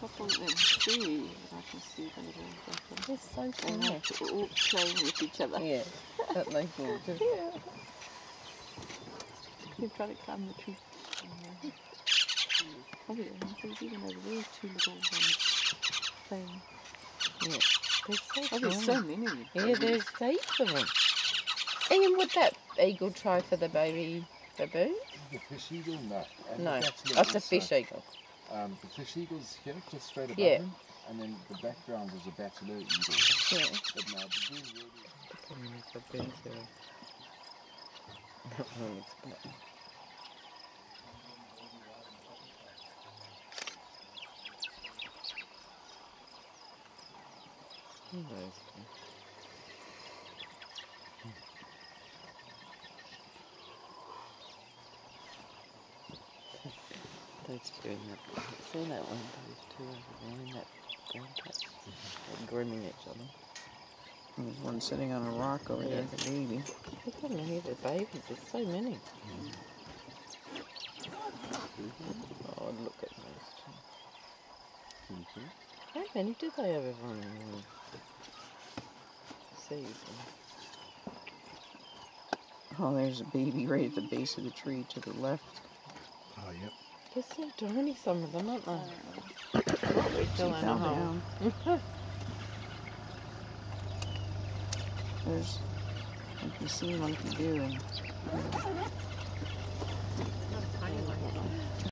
couple and three that I can see the little back. They're so And small. they're all playing with each other. Yeah, but they gorgeous. Yeah. They're trying to climb the tree. Probably, there's even over there two little ones playing. Yeah, they're so there's so many. Yeah, there's heaps of them. Ian, would that eagle try for the baby baboon? The fish eagle, no. And No, the that's a fish eagle. The fish eagle's here, just straight above Yeah. him, and then the background is a bachelor eagle. Yeah. But no, baboon really. Look how many baboons there are. That one looks black. That's good. See that one? Those two over there in that green patch. They're grooming each other. There's one sitting on a rock over there, the baby. Look how many of the babies. There's so many. Oh, look at those two. How many do they have on one season? Oh, there's a baby right at the base of the tree to the left. Oh, yep. They're so tiny, some of them, aren't they? She Still in a fell hole. down. There's monkey see, monkey do. And, Not a tiny one.